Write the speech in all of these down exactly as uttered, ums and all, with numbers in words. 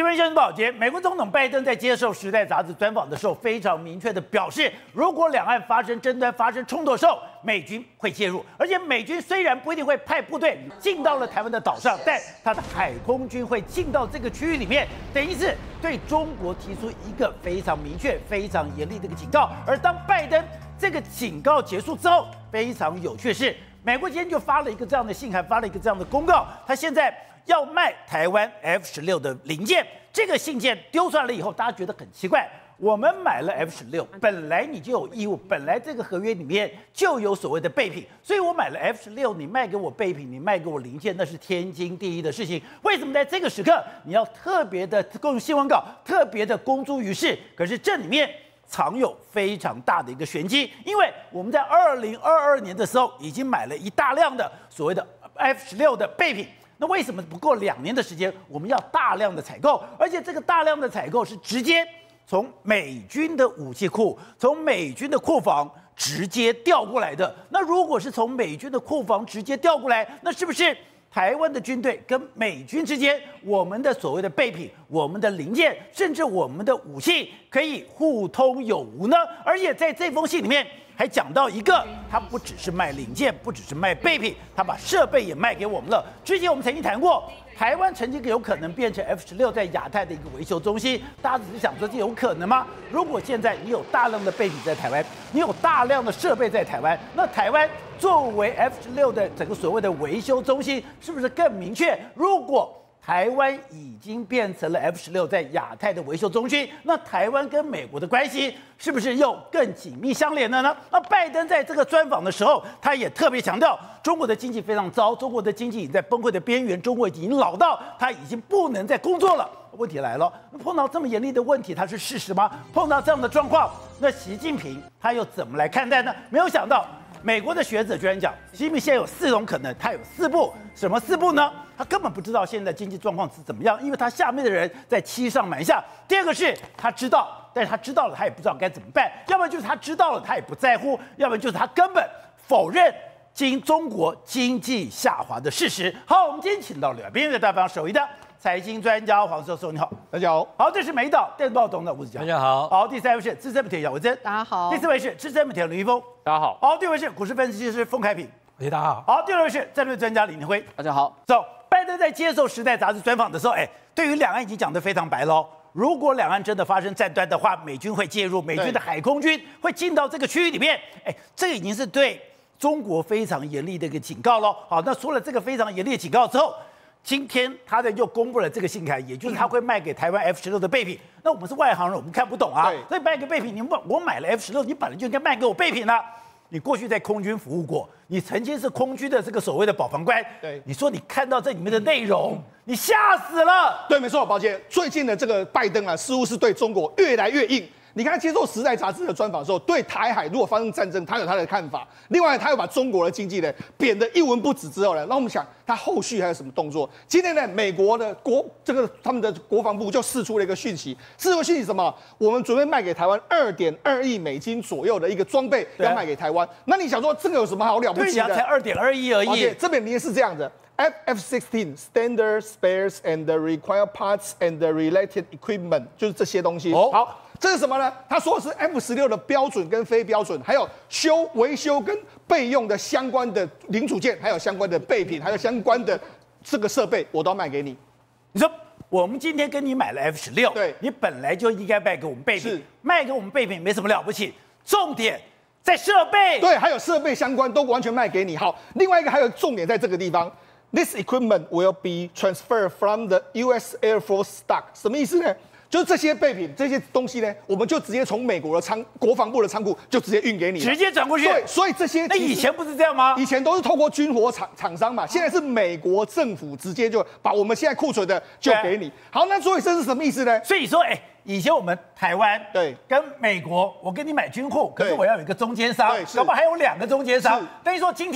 新闻先生保洁，美国总统拜登在接受《时代》杂志专访的时候，非常明确的表示，如果两岸发生争端、发生冲突的时候，美军会介入。而且美军虽然不一定会派部队进到了台湾的岛上，但他的海空军会进到这个区域里面，等于是对中国提出一个非常明确、非常严厉的一个警告。而当拜登这个警告结束之后，非常有趣的是，美国今天就发了一个这样的信函，发了一个这样的公告，他现在要卖台湾 F 十六的零件。这个信件丢出来了以后，大家觉得很奇怪。我们买了 F 十六，本来你就有义务，本来这个合约里面就有所谓的备品，所以我买了 F 十六，你卖给我备品，你卖给我零件，那是天经地义的事情。为什么在这个时刻你要特别的用新闻稿，特别的公诸于世？可是这里面藏有非常大的一个玄机，因为我们在二零二二年的时候已经买了一大量的所谓的 F 十六的备品。那为什么不够两年的时间，我们要大量的采购？而且这个大量的采购是直接从美军的武器库、从美军的库房直接调过来的。那如果是从美军的库房直接调过来，那是不是台湾的军队跟美军之间，我们的所谓的备品、我们的零件，甚至我们的武器可以互通有无呢？而且在这封信里面还讲到一个，他不只是卖零件，不只是卖备品，他把设备也卖给我们了。之前我们曾经谈过，台湾曾经有可能变成 F 十六在亚太的一个维修中心，大家只是想说这有可能吗？如果现在你有大量的备品在台湾，你有大量的设备在台湾，那台湾作为 F 十六的整个所谓的维修中心，是不是更明确？如果台湾已经变成了 F 十六在亚太的维修中心，那台湾跟美国的关系是不是又更紧密相连了呢？那拜登在这个专访的时候，他也特别强调，中国的经济非常糟，中国的经济已经在崩溃的边缘，中国已经老到他已经不能再工作了。问题来了，碰到这么严厉的问题，它是事实吗？碰到这样的状况，那习近平他又怎么来看待呢？没有想到，美国的学者居然讲，习近平现在有四种可能，他有四步，什么四步呢？他根本不知道现在经济状况是怎么样，因为他下面的人在欺上瞒下。第二个是他知道，但是他知道了，他也不知道该怎么办。要不然就是他知道了，他也不在乎；要不然就是他根本否认经中国经济下滑的事实。好，我们今天请到了边缘大方首义的财经专家黄寿寿，你好， 大家好。 好，这是美岛电子报董事长吴子嘉， 大家好。 好，第三位是资深媒体姚文珍， 大家好。 第四位是资深媒体林一峰， 大家好。 好，第五位是股市分析师丰凯平， 大家好。 好，第六位是战略专家李明辉， 大家好。 走。拜登在接受《时代》杂志专访的时候，哎，对于两岸已经讲得非常白喽。如果两岸真的发生战端的话，美军会介入，美军的海空军会进到这个区域里面。哎，这个已经是对中国非常严厉的一个警告喽。好，那除了这个非常严厉的警告之后，今天他的又公布了这个信函，也就是他会卖给台湾 F 十六的备品。那我们是外行人，我们看不懂啊。所以卖给备品，你我买了 F 十六，你本来就应该卖给我备品啊。你过去在空军服务过，你曾经是空军的这个所谓的保防官。 对， 你说你看到这里面的内容，你吓死了。 对，没错，宝姐，最近的这个拜登啊，似乎是对中国越来越硬。你看他接受《时代》杂志的专访的时候，对台海如果发生战争，他有他的看法。另外，他又把中国的经济呢贬得一文不值之后呢，那我们想他后续还有什么动作？今天呢，美国的国这个他们的国防部就释出了一个讯息，释出讯息什么？我们准备卖给台湾二点二亿美金左右的一个装备，要卖给台湾。那你想说这个有什么好了不起的？ 对呀，才二点二亿而已。 而且这边明是这样的。F F sixteen standard spares and the required parts and the related equipment 就是这些东西。 哦， 好，这是什么呢？他说是 F 十六的标准跟非标准，还有修维修跟备用的相关的零组件，还有相关的备品，还有相关的这个设备，我都要卖给你。 你说我们今天跟你买了 F 十六， 对， 你本来就应该卖给我们备品， 是卖给我们备品没什么了不起，重点在设备。 对，还有设备相关都完全卖给你。好，另外一个还有重点在这个地方。This equipment will be transferred from the U S Air Force stock。什么意思呢？就是这些备品、这些东西呢，我们就直接从美国的仓、国防部的仓库就直接运给你， 直接转过去。 对，所以这些那以前不是这样吗？ 以前都是透过军火厂厂商嘛，现在是美国政府直接就把我们现在库存的就给你。好，那所以这是什么意思呢？ 所以说，哎，以前我们台湾对跟美国，我跟你买军货，可是我要有一个中间商， 对， 搞不好还有两个中间商。等于说今天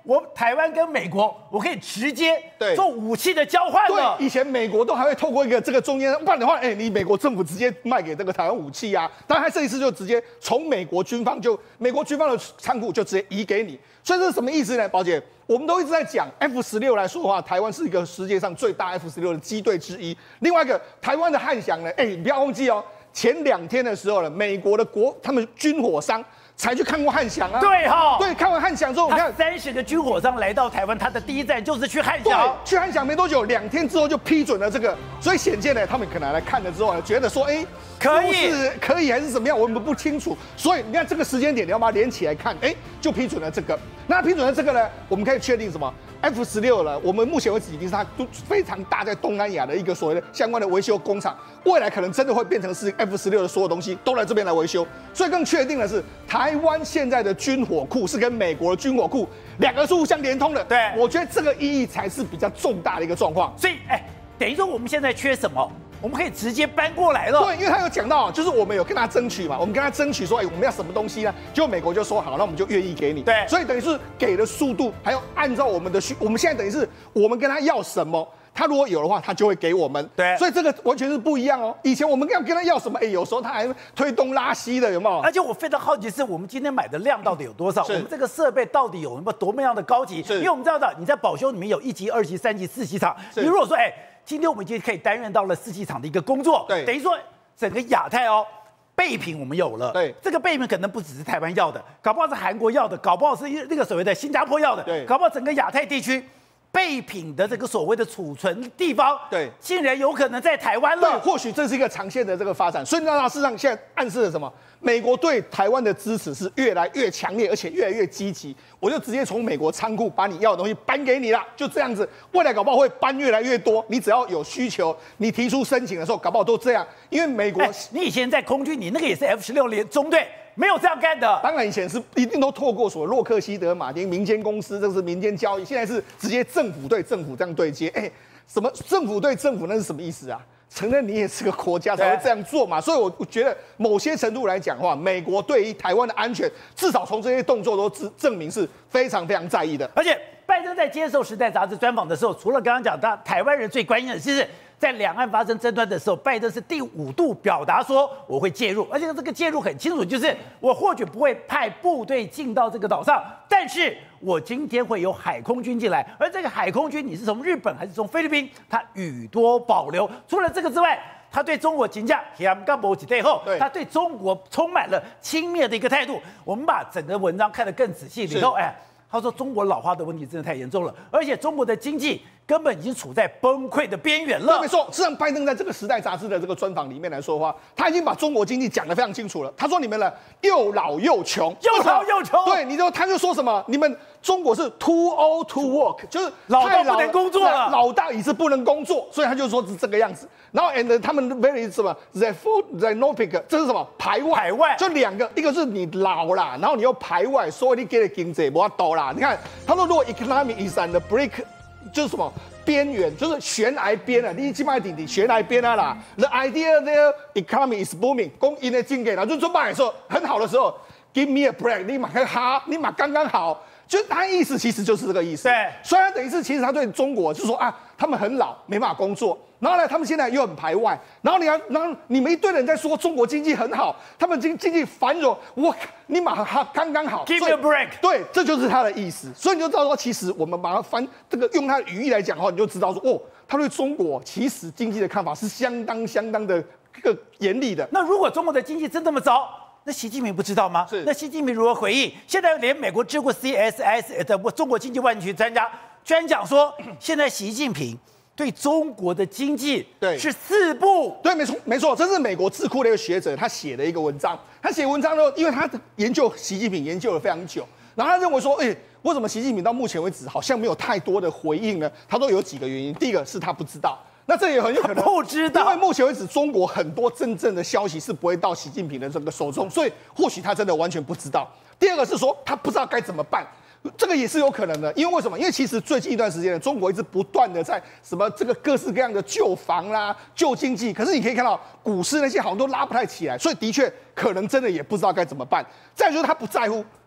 我台湾跟美国，我可以直接对做武器的交换了。 对，以前美国都还会透过一个这个中间，不然的话，哎、欸，你美国政府直接卖给这个台湾武器啊。但他这一次就直接从美国军方就美国军方的仓库就直接移给你，所以这是什么意思呢？宝姐，我们都一直在讲 F 十六来说的话，台湾是一个世界上最大 F 十六的机队之一。另外一个台湾的汉翔呢，哎、欸，你不要忘记哦，前两天的时候呢，美国的国他们军火商。才去看过汉翔啊， 对哈、哦， 对，看完汉翔之后，你看三十个军火商来到台湾，他的第一站就是去汉翔， 对，去汉翔没多久，两天之后就批准了这个，所以显见呢，他们可能来看了之后呢，觉得说，哎、欸， 可以， 是可以还是怎么样，我们不清楚，所以你看这个时间点，你要把它连起来看，哎、欸，就批准了这个，那批准了这个呢，我们可以确定什么 ？F 十六了，我们目前为止已经是它都非常大在东南亚的一个所谓的相关的维修工厂，未来可能真的会变成是 F 十六的所有东西都来这边来维修，所以更确定的是，台湾现在的军火库是跟美国的军火库两个是互相连通的。 对， 我觉得这个意义才是比较重大的一个状况。 所以，哎，等于说我们现在缺什么？我们可以直接搬过来了。 对，因为他有讲到，就是我们有跟他争取嘛，我们跟他争取说，哎、欸，我们要什么东西呢？结果美国就说好，那我们就愿意给你。 对， 所以等于是给的速度，还有按照我们的需，我们现在等于是我们跟他要什么，他如果有的话，他就会给我们。 对， 所以这个完全是不一样哦。以前我们要跟他要什么，哎、欸，有时候他还推东拉西的，有没有？ 而且我非常好奇，是我们今天买的量到底有多少？我们这个设备到底有什么多么样的高级？因为我们知道的，你在保修里面有一级、二级、三级、四级厂，你如果说，哎、欸。今天我们已经可以担任到了四机场的一个工作， 对， 等于说整个亚太哦，备品我们有了， 对， 这个备品可能不只是台湾要的，搞不好是韩国要的，搞不好是那个所谓的新加坡要的， 对， 搞不好整个亚太地区备品的这个所谓的储存地方， 对， 竟然有可能在台湾了。 对，或许这是一个长线的这个发展。所以那事实上现在暗示了什么？美国对台湾的支持是越来越强烈，而且越来越积极。我就直接从美国仓库把你要的东西搬给你了，就这样子。未来搞不好会搬越来越多，你只要有需求，你提出申请的时候，搞不好都这样。因为美国， 欸、你以前在空军，你那个也是 F 十六连中队。没有这样干的， 当然以前是一定都透过所谓洛克希德马丁民间公司，这是民间交易，现在是直接政府对政府这样对接。哎、欸，什么政府对政府那是什么意思啊？承认你也是个国家才会这样做嘛，所以我觉得某些程度来讲的话，美国对于台湾的安全，至少从这些动作都证证明是非常非常在意的。 而且拜登在接受《时代》杂志专访的时候，除了刚刚讲他台湾人最关心的，就是在两岸发生争端的时候，拜登是第五度表达说我会介入，而且这个介入很清楚，就是我或许不会派部队进到这个岛上，但是我今天会有海空军进来，而这个海空军你是从日本还是从菲律宾，他语多保留。除了这个之外，他对中国评价，他对中国充满了轻蔑的一个态度。我们把整个文章看得更仔细，里头哎。他说：“中国老化的问题真的太严重了，而且中国的经济根本已经处在崩溃的边缘了。” 没错，事实上，拜登在这个《时代》杂志的这个专访里面来说的话，他已经把中国经济讲得非常清楚了。他说：“你们呢，又老又穷， 又老又穷。” 对，你就他就说什么？你们中国是 too old to work， 就是老到不能工作了， 老大已是不能工作，所以他就说是这个样子。然后 and 他们 very 什么 xenophobic， 这是什么排外？ 排外就两个，一个是你老啦，然后你又排外，所以你给的经济不要多啦。你看，他说如果 economy is on the brink， 就是什么边缘，就是悬崖边啊，你起码顶顶悬崖边啊啦。The idea there economy is booming， 供应的经济，然后就说卖的时候很好的时候 ，give me a break， 你马上哈，你马刚刚好。就他意思其实就是这个意思， 对。 所以他等于是其实他对中国就说啊，他们很老，没办法工作。然后呢，他们现在又很排外。然后你看，然后你们一堆人在说中国经济很好，他们经经济繁荣，我你马上刚刚好 ，give me a break。 对，这就是他的意思。所以你就知道说，其实我们把它翻这个用他的语义来讲的话，你就知道说，哦，他对中国其实经济的看法是相当相当的这个严厉的。 那如果中国的经济真这么糟？那习近平不知道吗？ 是。 那习近平如何回应？现在连美国智库 C S S 的中国经济万群专家居然讲说，现在习近平对中国的经济对是四不。 对，没错，没错，这是美国智库的一个学者他写的一个文章。他写文章呢，因为他研究习近平研究了非常久，然后他认为说，哎、欸，为什么习近平到目前为止好像没有太多的回应呢？他说有几个原因，第一个是他不知道。那这也很有可能不知道， 因为目前为止，中国很多真正的消息是不会到习近平的这个手中，所以或许他真的完全不知道。第二个是说他不知道该怎么办，这个也是有可能的。因为为什么？因为其实最近一段时间呢，中国一直不断的在什么这个各式各样的救房啦、救经济，可是你可以看到股市那些好像都拉不太起来，所以的确可能真的也不知道该怎么办。再就是他不在乎。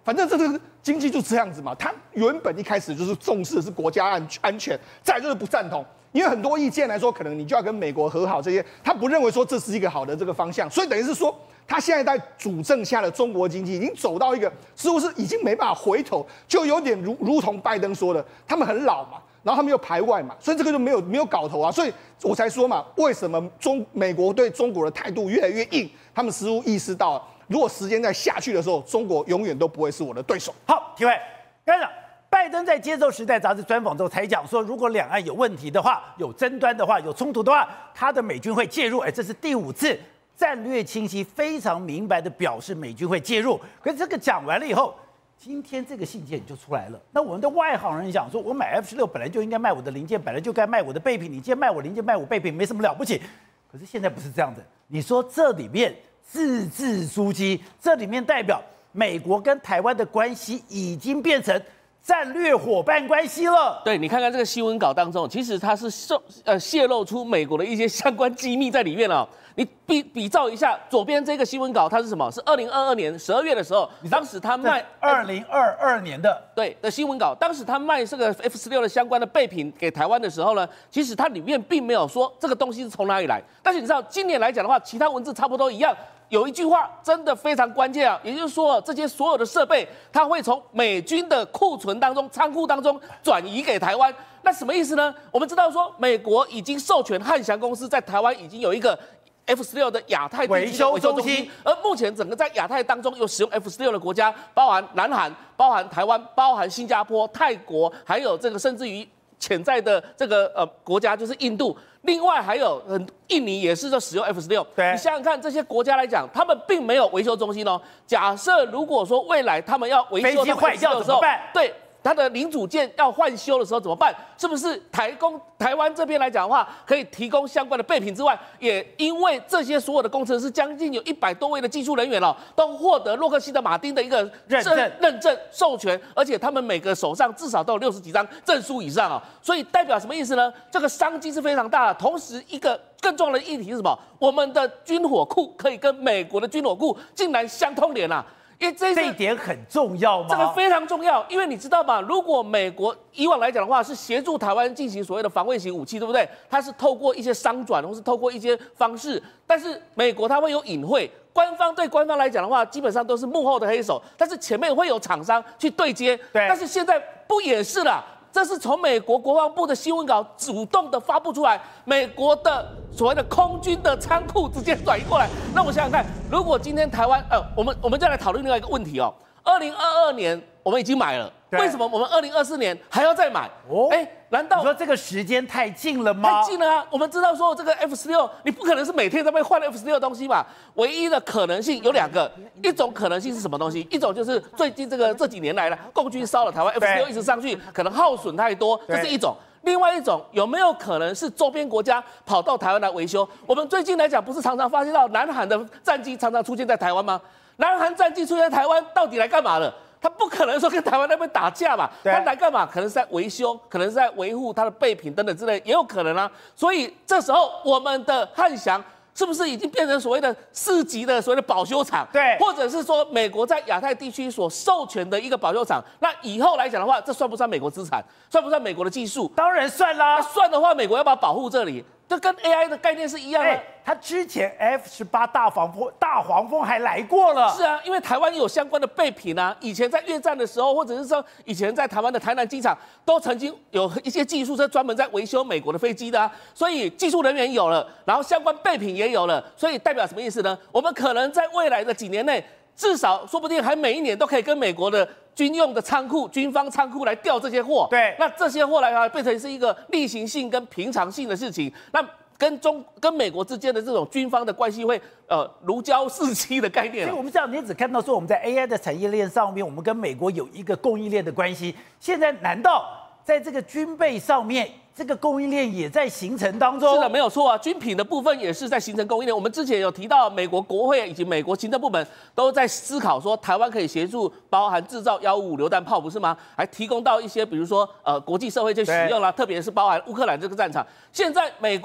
反正这个经济就这样子嘛。他原本一开始就是重视的是国家安安全，再来就是不赞同。因为很多意见来说，可能你就要跟美国和好，这些他不认为说这是一个好的这个方向，所以等于是说，他现在在主政下的中国经济已经走到一个似乎是已经没办法回头，就有点如如同拜登说的，他们很老嘛，然后他们又排外嘛，所以这个就没有没有搞头啊，所以我才说嘛，为什么中美国对中国的态度越来越硬？他们似乎意识到，如果时间再下去的时候，中国永远都不会是我的对手。 好，体会，干长。拜登在接受《时代》杂志专访之后才讲说，如果两岸有问题的话、有争端的话、有冲突的话，他的美军会介入。哎，这是第五次战略清晰、非常明白的表示美军会介入。可是这个讲完了以后，今天这个信件就出来了。那我们的外行人讲说，我买 F 十六本来就应该卖我的零件，本来就该卖我的备品，你今天卖我零件、卖我备品，没什么了不起。可是现在不是这样子。你说这里面字字珠玑，这里面代表美国跟台湾的关系已经变成战略伙伴关系了。 对，你看看这个新闻稿当中，其实它是受呃泄露出美国的一些相关机密在里面哦。你比比照一下左边这个新闻稿，它是什么？是二零二二年十二月的时候，当时他卖二零二二年的对的新闻稿，当时他卖这个 F 十六的相关的备品给台湾的时候呢，其实它里面并没有说这个东西是从哪里来。但是你知道，今年来讲的话，其他文字差不多一样。有一句话真的非常关键啊，也就是说，这些所有的设备，它会从美军的库存当中、仓库当中转移给台湾。那什么意思呢？我们知道说，美国已经授权汉翔公司在台湾已经有一个 F 十六的亚太维修中心， 而目前整个在亚太当中有使用 F 十六的国家，包含南韩、包含台湾、包含新加坡、泰国，还有这个甚至于潜在的这个呃国家就是印度。另外还有，嗯，印尼也是在使用 F 十六。 对， 你想想看，这些国家来讲，他们并没有维修中心哦。假设如果说未来他们要维修飞机坏掉怎么办？ 对，它的零组件要换修的时候怎么办？是不是台工台湾这边来讲的话，可以提供相关的备品之外，也因为这些所有的工程师将近有一百多位的技术人员哦，都获得洛克希德马丁的一个认证、 认证授权，而且他们每个手上至少都有六十几张证书以上哦。所以代表什么意思呢？这个商机是非常大的。同时，一个更重要的议题是什么？我们的军火库可以跟美国的军火库竟然相通连啊！因为这这一点很重要吗？ 这个非常重要，因为你知道吗？如果美国以往来讲的话，是协助台湾进行所谓的防卫型武器，对不对？它是透过一些商转，或是透过一些方式，但是美国它会有隐晦。官方对官方来讲的话，基本上都是幕后的黑手，但是前面会有厂商去对接。 对， 但是现在不也是了？这是从美国国防部的新闻稿主动的发布出来，美国的所谓的空军的仓库直接转移过来。那我想想看，如果今天台湾，呃，我们我们再来讨论另外一个问题哦。二零二二年我们已经买了，为什么我们二零二四年还要再买？哦，哎，难道你说这个时间太近了吗？ 太近了啊！我们知道说这个 F 十六，你不可能是每天在那边换 F 十六的东西嘛。唯一的可能性有两个，一种可能性是什么东西？一种就是最近这个这几年来了，共军烧了台湾 F 十六一直上去，可能耗损太多，这是一种。另外一种有没有可能是周边国家跑到台湾来维修？我们最近来讲，不是常常发现到南韩的战机常常出现在台湾吗？南韩战机出现在台湾，到底来干嘛了？他不可能说跟台湾那边打架嘛，他来干嘛？可能是在维修，可能是在维护他的备品等等之类，也有可能啊。所以这时候我们的汉翔是不是已经变成所谓的四级的所谓的保修厂？ 对， 或者是说美国在亚太地区所授权的一个保修厂？那以后来讲的话，这算不算美国资产？算不算美国的技术？ 当然算啦。 算的话，美国要不要保护这里？这跟 A I 的概念是一样的。 他之前 F 十八大黄蜂大黄蜂还来过了。 是啊，因为台湾有相关的备品啊，以前在越战的时候，或者是说以前在台湾的台南机场，都曾经有一些技术是专门在维修美国的飞机的啊。所以技术人员有了，然后相关备品也有了，所以代表什么意思呢？我们可能在未来的几年内，至少说不定还每一年都可以跟美国的军用的仓库、军方仓库来调这些货。 对， 那这些货来啊，变成是一个例行性跟平常性的事情。那跟中跟美国之间的这种军方的关系会呃如胶似漆的概念。 所以我们这样，你只看到说我们在 A I 的产业链上面，我们跟美国有一个供应链的关系。现在难道在这个军备上面，这个供应链也在形成当中？ 是的，没有错啊，军品的部分也是在形成供应链。我们之前有提到，美国国会以及美国行政部门都在思考说，台湾可以协助包含制造幺五五榴弹炮，不是吗？还提供到一些比如说呃国际社会去使用啦，特别是包含乌克兰这个战场。现在美国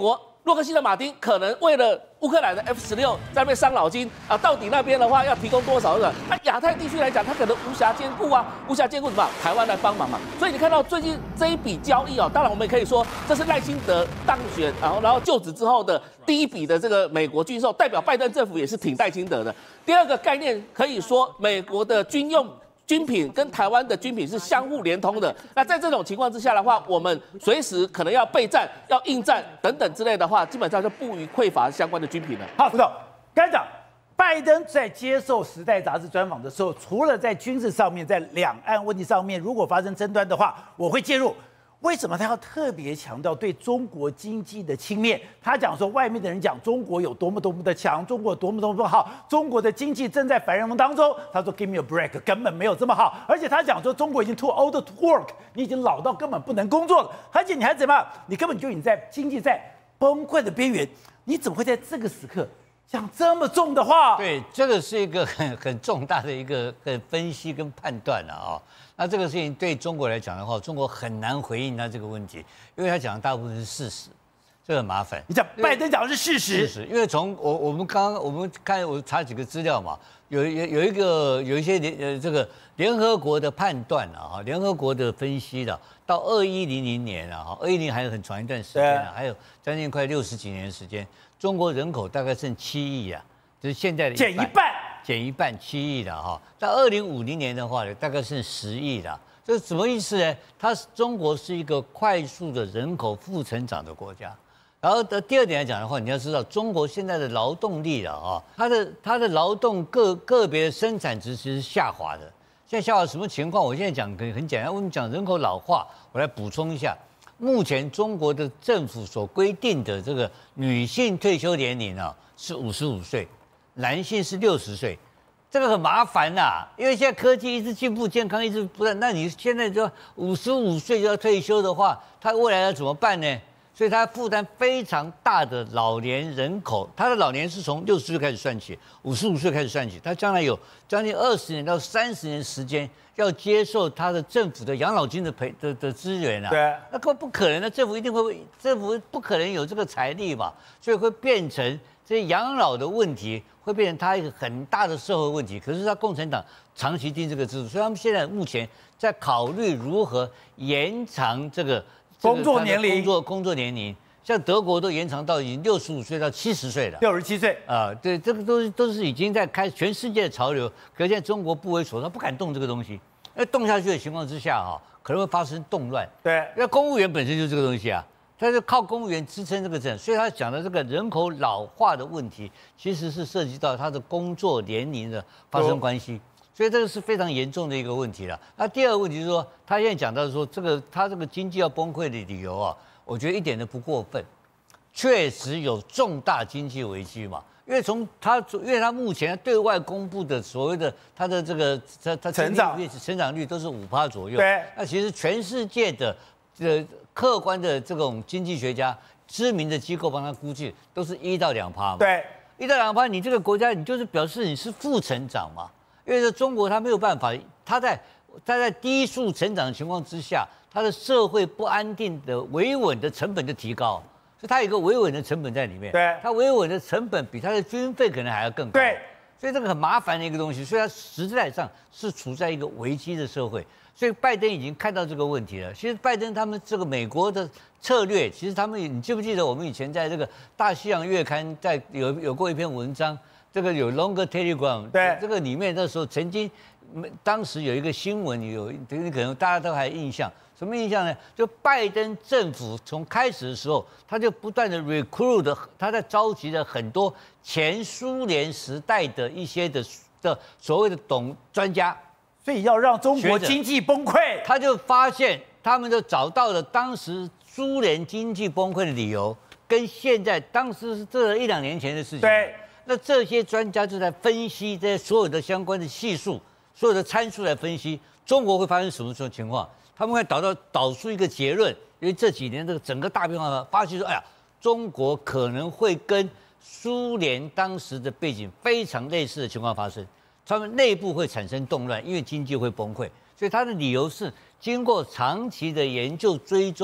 洛克希德马丁可能为了乌克兰的 F 十六在那边伤脑筋啊，到底那边的话要提供多少个？那亚太地区来讲，它可能无暇兼顾啊，无暇兼顾什么？台湾来帮忙嘛。所以你看到最近这一笔交易哦，当然我们也可以说这是赖清德当选，然后然后就职之后的第一笔的这个美国军售，代表拜登政府也是挺赖清德的。第二个概念可以说美国的军用军品跟台湾的军品是相互连通的。那在这种情况之下的话，我们随时可能要备战、要应战等等之类的话，基本上就不予匮乏相关的军品了。 好，副总，刚才讲，拜登在接受《时代》杂志专访的时候，除了在军事上面，在两岸问题上面，如果发生争端的话，我会介入。为什么他要特别强调对中国经济的轻蔑？他讲说，外面的人讲中国有多么多么的强，中国有多么多么好，中国的经济正在繁荣当中。他说 ，Give me a break， 根本没有这么好。而且他讲说，中国已经 too old to work， 你已经老到根本不能工作了。而且你还怎么样？你根本就已经在经济在崩溃的边缘，你怎么会在这个时刻讲这么重的话？ 对，这个是一个很很重大的一个呃分析跟判断了啊、哦。那这个事情对中国来讲的话，中国很难回应他这个问题，因为他讲的大部分是事实，这很麻烦。 你讲拜登讲的是事实， 事实，因为从我我们刚刚我们看我查几个资料嘛，有有有一个有一些联呃这个联合国的判断啊，哈，联合国的分析的，到二一零零年啊，哈，二一零还有很长一段时间啊，还有将近快六十几年的时间，中国人口大概剩七亿啊，就是现在的减一半。 减一半七亿的哈，到二零五零年的话呢，大概是十亿的，这是什么意思呢？它中国是一个快速的人口负成长的国家。然后的第二点来讲的话，你要知道中国现在的劳动力了啊，它的它的劳动个个别的生产值其实是下滑的。现在下滑什么情况？我现在讲很很简单，我们讲人口老化，我来补充一下。目前中国的政府所规定的这个女性退休年龄啊是五十五岁。男性是六十岁，这个很麻烦呐、啊，因为现在科技一直进步，健康一直不断。那你现在就五十五岁就要退休的话，他未来要怎么办呢？所以他负担非常大的老年人口，他的老年是从六十岁开始算起，五十五岁开始算起，他将来有将近二十年到三十年时间要接受他的政府的养老金的赔的的资源啊。 对， 那根本不可能的，政府一定会，政府不可能有这个财力嘛，所以会变成这些养老的问题。会变成他一个很大的社会问题，可是他共产党长期定这个制度，所以他们现在目前在考虑如何延长这个工作年龄， 工作工作年龄，像德国都延长到已经六十五岁到七十岁了， 六十七岁啊，对，这个都是都是已经在开全世界的潮流，可是现在中国不为所动，不敢动这个东西，因为动下去的情况之下哈、啊，可能会发生动乱。 对， 因为公务员本身就是这个东西啊。他是靠公务员支撑这个政，所以他讲的这个人口老化的问题，其实是涉及到他的工作年龄的发生关系，所以这个是非常严重的一个问题了。那第二个问题是说，他现在讲到说这个他这个经济要崩溃的理由啊，我觉得一点都不过分，确实有重大经济危机嘛。因为从他，因为他目前对外公布的所谓的他的这个他他成长率成长率都是五趴左右， 对， 那其实全世界的这客观的这种经济学家、知名的机构帮他估计，都是一到两趴嘛。 对， 一到两趴，你这个国家你就是表示你是负成长嘛。因为中国它没有办法，它在它在低速成长的情况之下，它的社会不安定的维稳的成本就提高，所以它有一个维稳的成本在里面。 对， 它维稳的成本比它的军费可能还要更高。 对， 所以这个很麻烦的一个东西，所以它实在上是处在一个危机的社会。所以拜登已经看到这个问题了。其实拜登他们这个美国的策略，其实他们，你记不记得我们以前在这个《大西洋月刊》在有有过一篇文章，这个有 Longer Telegram， 对， 这个里面那时候曾经，当时有一个新闻，有你可能大家都还印象，什么印象呢？就拜登政府从开始的时候，他就不断的 recruit， 他在召集了很多前苏联时代的一些的的所谓的懂专家。 所以要让中国经济崩溃， 他就发现，他们就找到了当时苏联经济崩溃的理由，跟现在当时是这一两年前的事情。 对， 那这些专家就在分析这些所有的相关的系数、所有的参数来分析中国会发生什么情况，他们会导到导出一个结论，因为这几年这个整个大变化，发现说，哎呀，中国可能会跟苏联当时的背景非常类似的情况发生。他们内部会产生动乱，因为经济会崩溃，所以他的理由是经过长期的研究追踪，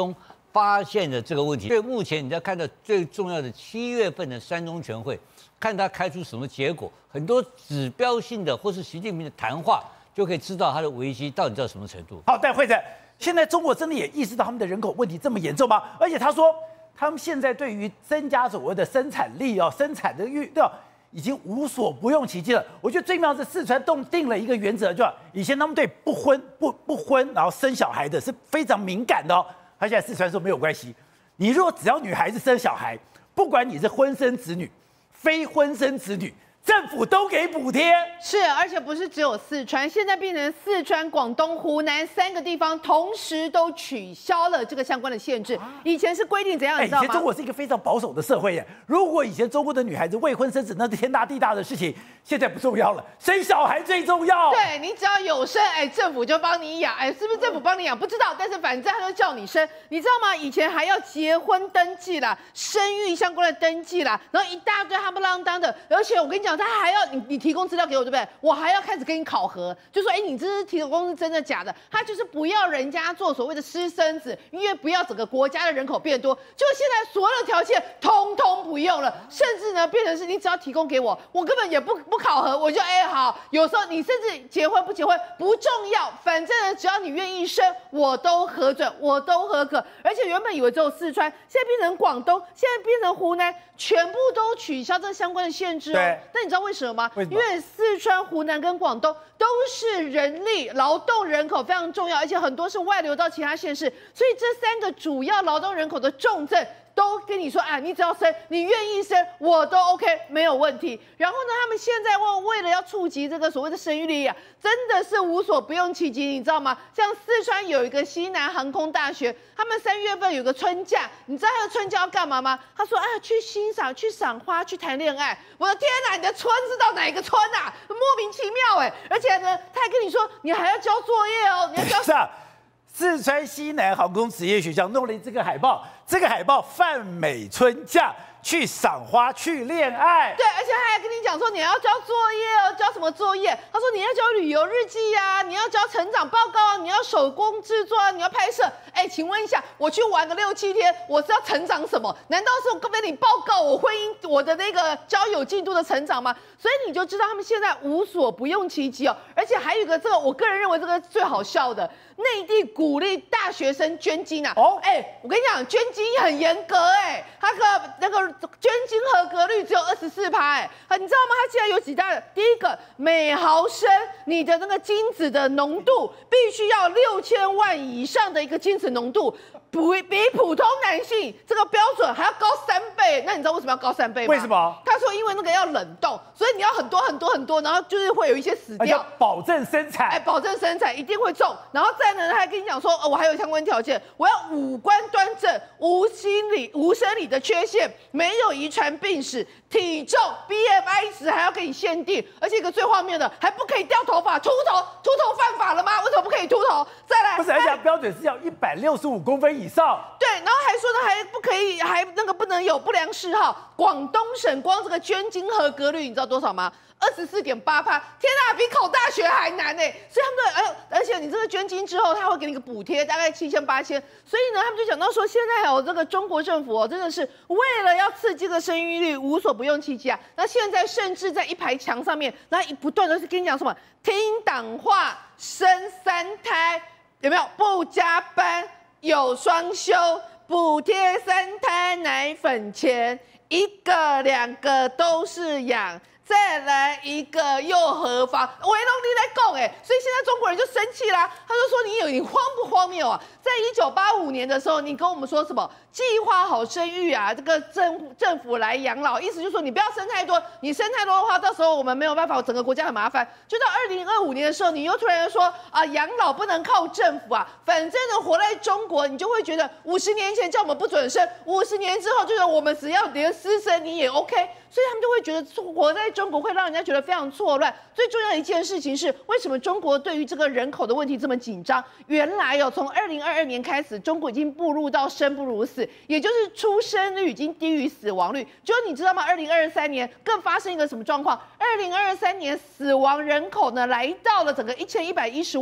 发现了这个问题。所以目前你在看到最重要的七月份的三中全会，看他开出什么结果，很多指标性的或是习近平的谈话，就可以知道他的危机到底到什么程度。 好，但惠子，现在中国真的也意识到他们的人口问题这么严重吗？而且他说，他们现在对于增加所谓的生产力哦，生产的欲要已经无所不用其极了。我觉得最妙是四川动定了一个原则，就以前他们对不婚不不婚然后生小孩的是非常敏感的哦。他现在四川说没有关系，你如果只要女孩子生小孩，不管你是婚生子女、非婚生子女，政府都给补贴。 是，而且不是只有四川，现在变成四川、广东、湖南三个地方同时都取消了这个相关的限制。以前是规定怎样，你知道吗？ 以前中国是一个非常保守的社会耶。如果以前中国的女孩子未婚生子，那是天大地大的事情，现在不重要了，生小孩最重要。 对，你只要有生，哎，政府就帮你养，哎，是不是政府帮你养？不知道，但是反正他就叫你生，你知道吗？以前还要结婚登记啦，生育相关的登记啦，然后一大堆哈不啷当的，而且我跟你讲，他还要你你提供资料给我，对不对？我还要开始跟你考核，就说，哎，你这是提供是真的假的？他就是不要人家做所谓的私生子，因为不要整个国家的人口变多，就现在所有的条件通通不用了，甚至呢变成是你只要提供给我，我根本也不不考核，我就哎好，有时候你甚至结婚不结婚不重要，反正呢只要你愿意生，我都核准，我都核可。而且原本以为只有四川，现在变成广东，现在变成湖南，全部都取消这相关的限制哦。 对， 那你知道为什么吗？ 为什么？ 因为四川、湖南跟广东都是人力劳动人口非常重要，而且很多是外流到其他县市，所以这三个主要劳动人口的重镇都跟你说啊，你只要生，你愿意生，我都 OK， 没有问题。然后呢，他们现在为为了要触及这个所谓的生育率啊，真的是无所不用其极，你知道吗？像四川有一个西南航空大学，他们三月份有个春假，你知道他的春假要干嘛吗？他说啊，去欣赏、去赏花、去谈恋爱。我的天哪，你的春是到哪一个春啊？莫名其妙哎！而且呢，他还跟你说，你还要交作业哦，你要交。 是啊，四川西南航空职业学校弄了这个海报，这个海报泛美春假，去赏花，去恋爱。 对，而且他还跟你讲说，你要交作业哦，交什么作业？他说你要交旅游日记呀、啊，你要交成长报告啊，你要手工制作啊，你要拍摄。哎，请问一下，我去玩个六七天，我是要成长什么？难道是我跟你报告我婚姻我的那个交友进度的成长吗？所以你就知道他们现在无所不用其极哦。而且还有一个这个，我个人认为这个最好笑的，内地鼓励大学生捐精啊。哦，哎，我跟你讲，捐精很严格哎，他个那个捐精合格率只有二十四趴哎，你知道吗？它现在有几大？第一个，每毫升你的那个精子的浓度必须要六千万以上的一个精子浓度，比比普通男性这个标准还要高三倍。那你知道为什么要高三倍吗？ 为什么？ 他说因为那个要冷冻，所以你要很多很多很多，然后就是会有一些死掉， 保证生产， 哎，保证生产一定会中。然后再呢，他还跟你讲说，哦，我还有相关条件，我要五官端正，无心理无生理的缺陷，没有遗传病史，体重 B M I 值还要给你限定，而且一个最荒谬的，还不可以掉头发，秃头，秃头犯法了吗？为什么不可以秃头？再来， 不是，而且标准是要一百六十五公分以上。 对，然后还说呢，还不可以，还那个不能有不良嗜好。广东省光这个捐精合格率，你知道多少吗？二十四点八趴，天哪，比考大学还难呢！所以他们的，而而且你这个捐精之后，他会给你个补贴，大概七千八千。所以呢，他们就讲到说，现在还有这个中国政府哦，真的是为了要刺激这个生育率，无所不用其极啊。那现在甚至在一排墙上面，那一不断的是跟你讲什么，听党话，生三胎，有没有？不加班，有双休，补贴三胎奶粉钱，一个两个都是养。再来一个又何妨？我弄你来讲哎，所以现在中国人就生气啦，他就说你有你荒不荒谬啊？在一九八五年的时候，你跟我们说什么计划好生育啊？这个政政府来养老，意思就是说你不要生太多，你生太多的话，到时候我们没有办法，整个国家很麻烦。就到二零二五年的时候，你又突然说啊，养老不能靠政府啊，反正呢活在中国，你就会觉得五十年前叫我们不准生，五十年之后就是我们只要连私生你也 OK， 所以他们就会觉得活在中国会让人家觉得非常错乱。最重要的一件事情是，为什么中国对于这个人口的问题这么紧张？原来哦，从二零二二年开始，中国已经步入到生不如死，也就是出生率已经低于死亡率。就你知道吗？二零二三年更发生一个什么状况？二零二三年死亡人口呢来到了整个一千一百一十万。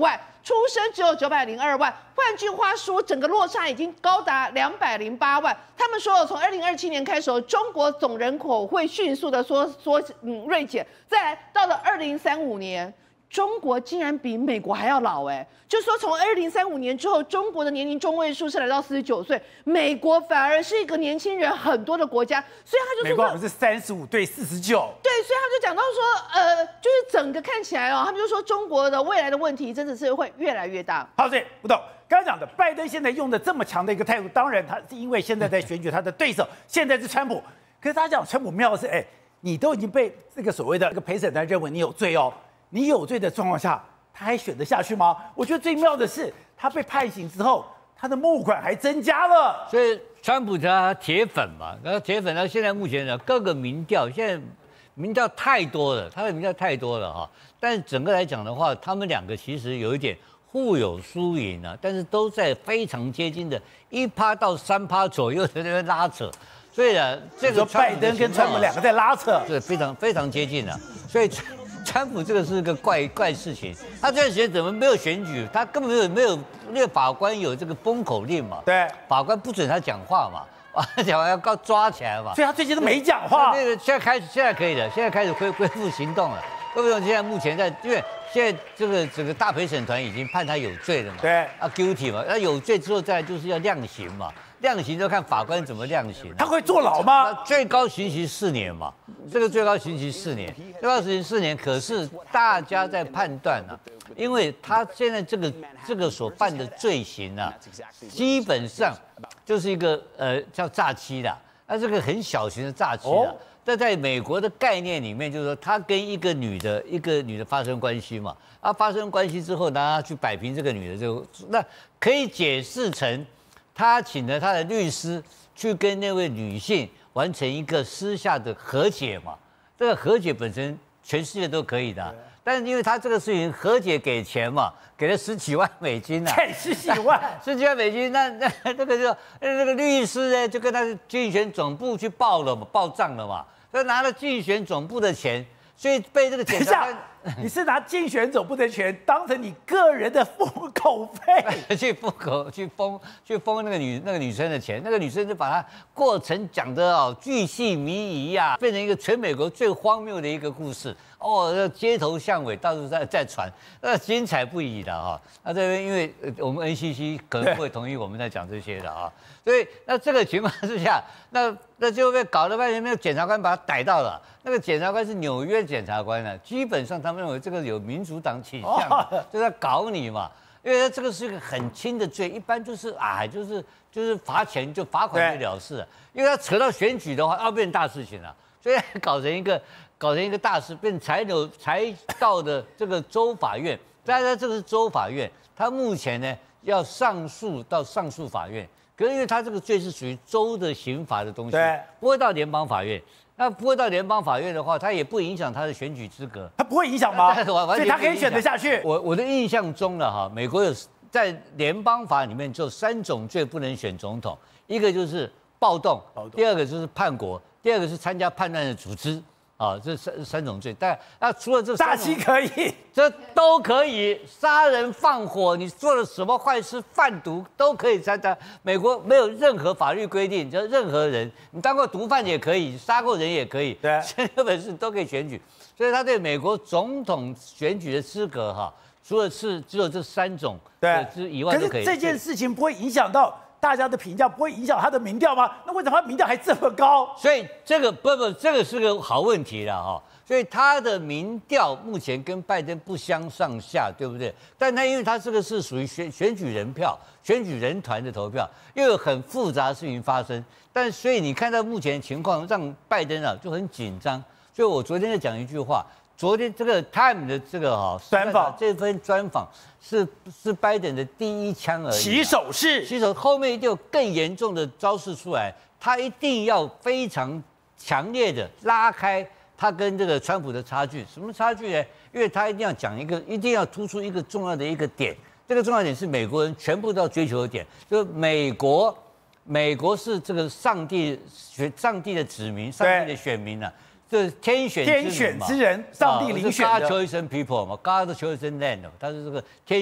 出生只有九百零二万。换句话说，整个落差已经高达两百零八万。他们说，从二零二七年开始，中国总人口会迅速的缩缩嗯锐减，再来到了二零三五年。中国竟然比美国还要老哎、欸！就说从二零三五年之后，中国的年龄中位数是来到四十九岁，美国反而是一个年轻人很多的国家，所以他就说美国我们是三十五对四十九， 对，所以他就讲到说，呃，就是整个看起来哦，他们就说中国的未来的问题真的是会越来越大。 好，所以不懂。刚刚讲的，拜登现在用的这么强的一个态度，当然他是因为现在在选举他的对手现在是川普，可是他讲川普妙的是，哎，你都已经被这个所谓的这个陪审团认为你有罪哦。你有罪的状况下，他还选得下去吗？我觉得最妙的是，他被判刑之后，他的募款还增加了。 所以川普他铁粉嘛，然后铁粉到现在目前呢，各个民调现在民调太多了，他的民调太多了哈。但是整个来讲的话，他们两个其实有一点互有输赢啊，但是都在非常接近的一趴到三趴左右的那边拉扯。所以呢，这个拜登跟川普两个在拉扯， 对，非常非常接近了。所以。川普这个是个怪怪事情，他这段时间怎么没有选举？他根本没有没有，因为法官有这个封口令嘛， 对， 法官不准他讲话嘛，啊，讲话要告抓起来嘛， 所以他最近都没讲话。 这个现在开始，现在可以了，现在开始恢恢复行动了。恢复行动现在目前在，因为现在这个整个大陪审团已经判他有罪了嘛， 对， 啊 guilty 嘛，那有罪之后再来就是要量刑嘛。量刑就看法官怎么量刑、啊， 他会坐牢吗？ 最高刑期四年嘛，这个最高刑期四年，最高刑期四年。可是大家在判断啊，因为他现在这个这个所犯的罪行啊，基本上就是一个呃叫诈欺的，那这个很小型的诈欺的。但在美国的概念里面，就是说他跟一个女的一个女的发生关系嘛，啊发生关系之后，让他去摆平这个女的，就那可以解释成。他请了他的律师去跟那位女性完成一个私下的和解嘛，这个和解本身全世界都可以的、啊，但是因为他这个事情和解给钱嘛，给了十几万美金啊， 给十几万， 十几万美金，那那那个就那个律师呢就跟他竞选总部去报了嘛，报账了嘛，他拿了竞选总部的钱，所以被这个检察官。 你是拿竞选总部的钱当成你个人的封口费， 去封口去封去封那个女那个女生的钱，那个女生就把她过程讲得哦巨细靡遗呀，变成一个全美国最荒谬的一个故事哦，街头巷尾到处在在传，那精彩不已的哈、哦。那这边因为我们 N C C 可能不会同意我们在讲这些的啊，所以那这个情况之下，那那就被搞了半天，那个检察官把他逮到了。那个检察官是纽约检察官呢、啊，基本上他们认为这个有民主党倾向，哦、就在搞你嘛。因为这个是一个很轻的罪，一般就是啊，就是就是罚钱就罚款就了事了。因为他扯到选举的话，要变大事情了，所以搞成一个搞成一个大事，变才有才到的这个州法院。当然，这个是州法院，他目前呢要上诉到上诉法院。可是因为他这个罪是属于州的刑罚的东西，不会到联邦法院。那不会到联邦法院的话，他也不影响他的选举资格。 他不会影响吗？所以他可以选得下去。 我我的印象中了哈，美国有在联邦法里面就三种罪不能选总统，一个就是暴动，第二个就是叛国，第二个是参加叛乱的组织。啊，这三三种罪，但那除了这诈欺可以， 这都可以，杀人放火，你做了什么坏事，贩毒都可以参加。美国没有任何法律规定，就任何人，你当过毒贩也可以，杀过人也可以， 对， 有本事都可以选举。所以他对美国总统选举的资格哈，除了是只有这三种对之以外都可以。 可是这件事情不会影响到大家的评价，不会影响他的民调吗？那为什么他民调还这么高？ 所以这个不不，这个是个好问题了哈。所以他的民调目前跟拜登不相上下，对不对？但他因为他这个是属于选选举人票、选举人团的投票，又有很复杂的事情发生。但所以你看到目前的情况，让拜登啊就很紧张。所以我昨天在讲一句话。昨天这个 Time 的这个哈专访， 这份专访是是拜登的第一枪而已、啊， 起手式， 起手后面一定有更严重的招式出来，他一定要非常强烈的拉开他跟这个川普的差距。什么差距呢？因为他一定要讲一个，一定要突出一个重要的一个点，这个重要点是美国人全部都要追求的点，就是美国，美国是这个上帝选上帝的子民，上帝的选民啊。就是天选天选之人，上帝遴选的。 God chosen people 嘛 ，God chosen land，它是这个天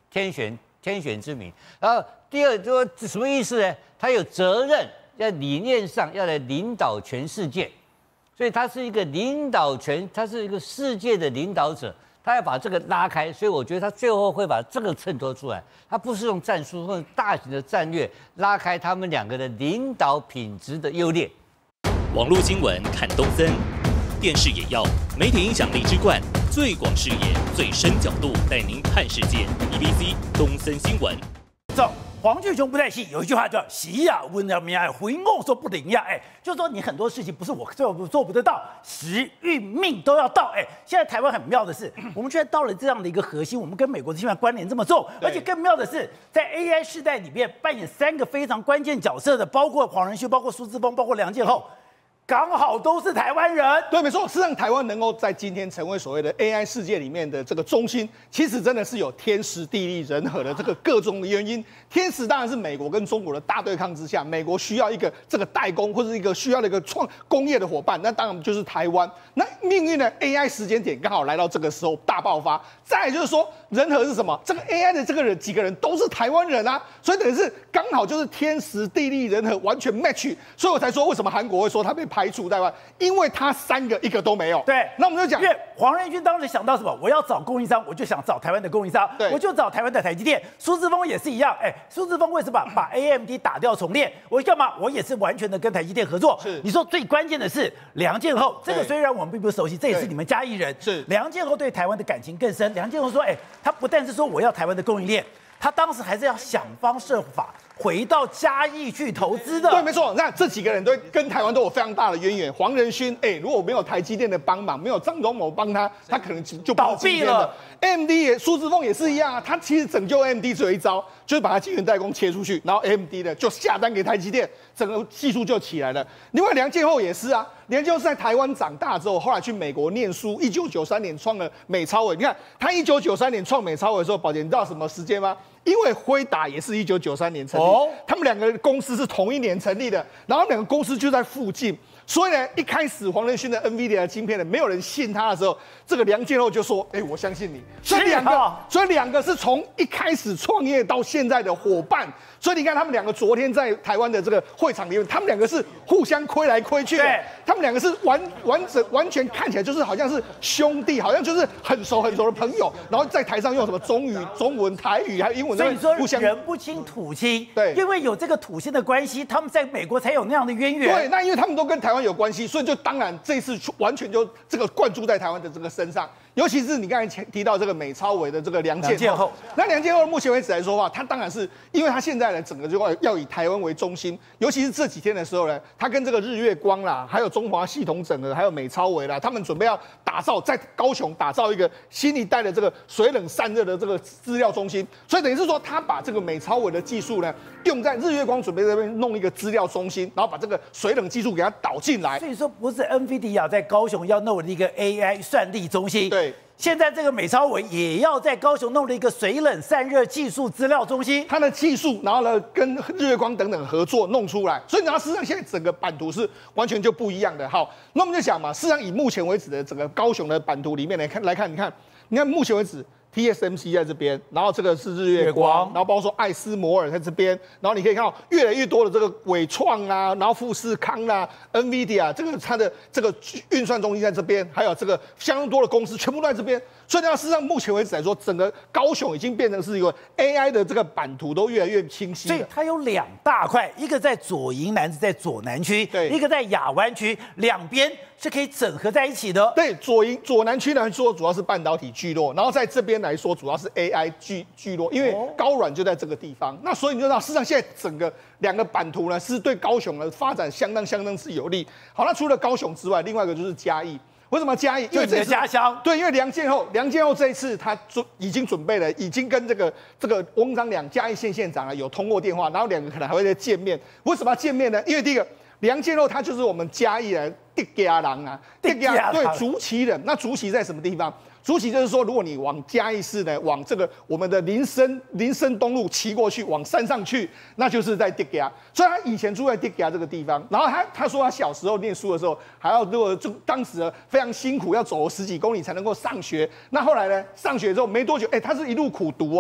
天选天选之民。然后第二说什么意思呢？他有责任在理念上要来领导全世界，所以他是一个领导权，他是一个世界的领导者。他要把这个拉开，所以我觉得他最后会把这个衬托出来。他不是用战术或者大型的战略拉开他们两个的领导品质的优劣。 网络新闻看东森，电视也要媒体影响力之冠，最广视野、最深角度带您看世界。E B C 东森新闻。 走。黄俊雄不太戏，有一句话叫“喜呀温了命爱，回我说不灵呀”，哎，就是说你很多事情不是我做不做不得到，时运命都要到。哎，现在台湾很妙的是，我们居然到了这样的一个核心，我们跟美国的现在关联这么重，而且更妙的是，在 A I 时代里面扮演三个非常关键角色的，包括黄仁勋、包括苏姿丰、包括梁建厚。刚好都是台湾人， 对，没错。事实上，台湾能够在今天成为所谓的 A I 世界里面的这个中心，其实真的是有天时地利人和的这个各种的原因。天时当然是美国跟中国的大对抗之下，美国需要一个这个代工或者一个需要的一个创工业的伙伴，那当然就是台湾。那命运呢 ？A I 时间点刚好来到这个时候大爆发。再来就是说，人和是什么？这个 A I 的这个人几个人都是台湾人啊，所以等于是刚好就是天时地利人和完全 match。所以我才说为什么韩国会说他被排除在外，因为他三个一个都没有。 对， 那我们就讲， 因为黄仁勋当时想到什么？我要找供应商，我就想找台湾的供应商，我就找台湾的台积电。苏姿丰也是一样，哎，苏姿丰为什么把 A M D 打掉重练？我干嘛？我也是完全的跟台积电合作。 是， 你说最关键的是梁建厚，这个虽然我们并不熟悉，这也是你们嘉义人。 是， 梁建厚对台湾的感情更深。梁建厚说，哎，他不但是说我要台湾的供应链，他当时还是要想方设法回到嘉义去投资的。 对，没错。那这几个人都跟台湾都有非常大的渊源。黄仁勋，哎、欸，如果没有台积电的帮忙，没有张忠谋帮他，他可能就倒闭了。 A M D 也，苏姿丰也是一样啊。他其实拯救 A M D 只有一招，就是把它晶圆代工切出去，然后 A M D 的就下单给台积电，整个技术就起来了。另外梁建厚也是啊，梁建厚是在台湾长大之后，后来去美国念书，一九九三年创了美超微。你看他一九九三年创美超微的时候，宝姐你知道什么时间吗？因为辉达也是一九九三年成立，哦、他们两个公司是同一年成立的，然后两个公司就在附近，所以呢，一开始黄仁勋的 NVIDIA 的晶片呢，没有人信他的时候，这个梁建厚就说：“哎、欸，我相信你。”所以两个，所以两个是从一开始创业到现在的伙伴。所以你看，他们两个昨天在台湾的这个会场里面，他们两个是互相亏来亏去的，他们两个是完完整完全看起来就是好像是兄弟，好像就是很熟很熟的朋友，然后在台上用什么中语、中文、台语还有英文， 所以说人不亲土亲， 对， 因为有这个土亲的关系，他们在美国才有那样的渊源。 对，那因为他们都跟台湾有关系，所以就当然这一次完全就这个灌注在台湾的这个身上。尤其是你刚才提到这个美超微的这个梁建厚，那梁建厚目前为止来说的话，他当然是因为他现在呢整个就要要以台湾为中心，尤其是这几天的时候呢，他跟这个日月光啦，还有中华系统整合，还有美超微啦，他们准备要打造在高雄打造一个新一代的这个水冷散热的这个资料中心，所以等于是说他把这个美超微的技术呢用在日月光，准备在那边弄一个资料中心，然后把这个水冷技术给它导进来。 所以说不是 NVIDIA 在高雄要弄的一个 A I 算力中心， 对。 现在这个美超微也要在高雄弄了一个水冷散热技术资料中心， 它的技术，然后呢跟日月光等等合作弄出来，所以然后事实上现在整个版图是完全就不一样的。好，那我们就想嘛，事实上以目前为止的整个高雄的版图里面来看来看，你看，你看目前为止。T S M C 在这边，然后这个是日月光，然后包括说艾斯摩尔在这边，然后你可以看到越来越多的这个伟创啊，然后富士康啊 ，NVIDIA 这个它的这个运算中心在这边，还有这个相当多的公司全部都在这边。所以呢，事实上目前为止来说，整个高雄已经变成是一个 A I 的这个版图都越来越清晰。 所以它有两大块，一个在左营南，在左南区， 对， 一个在亚湾区，两边是可以整合在一起的。 对，左营左南区来说主要是半导体聚落，然后在这边来说主要是 A I 聚聚落，因为高软就在这个地方。那所以你就知道，事实上现在整个两个版图呢，是对高雄的发展相当相当是有利。好，那除了高雄之外，另外一个就是嘉义。为什么嘉义？ 因为你的家乡。 对，因为梁建厚，梁建厚这一次他准已经准备了，已经跟这个这个翁章良嘉义县县长啊有通过电话，然后两个可能还会再见面。为什么要见面呢？因为第一个，梁建厚他就是我们嘉义的地家人啊，地家对竹崎人。那竹崎在什么地方？竹崎就是说，如果你往嘉义市呢，往这个我们的林森林森东路骑过去，往山上去，那就是在地家。所以他以前住在地家这个地方。然后他他说他小时候念书的时候，还要如果就当时非常辛苦，要走十几公里才能够上学。那后来呢，上学之后没多久，哎、欸，他是一路苦读哦。